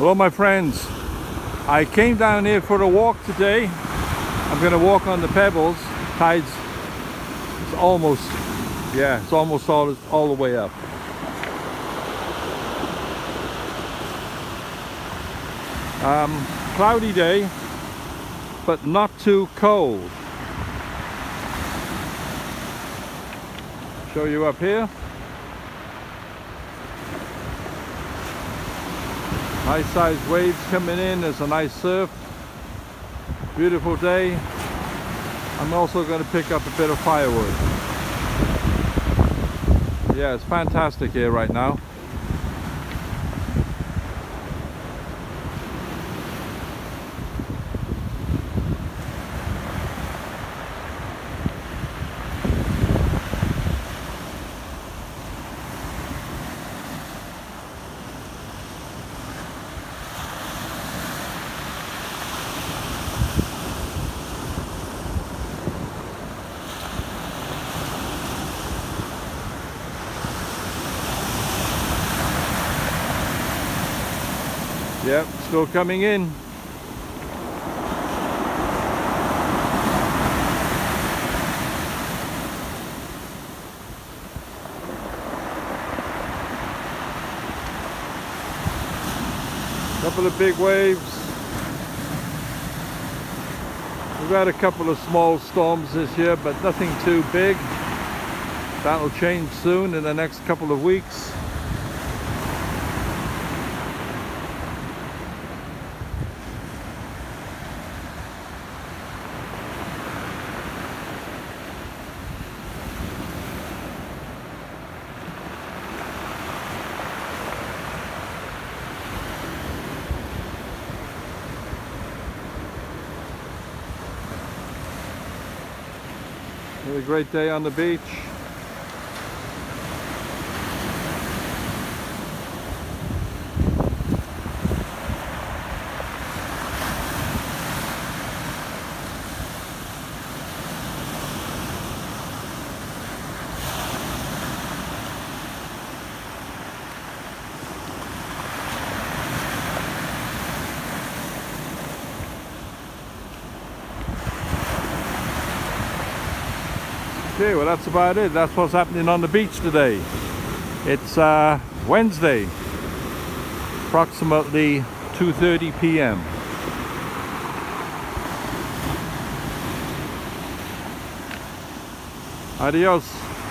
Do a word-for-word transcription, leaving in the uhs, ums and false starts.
Hello my friends, I came down here for a walk today. I'm going to walk on the pebbles. Tides, it's almost, yeah, it's almost all, all the way up. Um, cloudy day, but not too cold. Show you up here. Nice sized waves coming in. There's a nice surf. Beautiful day. I'm also going to pick up a bit of firewood. Yeah, it's fantastic here right now. Yep, still coming in. Couple of big waves. We've had a couple of small storms this year, but nothing too big. That'll change soon in the next couple of weeks. Another great day on the beach. Okay, well that's about it. That's what's happening on the beach today. It's uh, Wednesday, approximately two thirty p m Adios.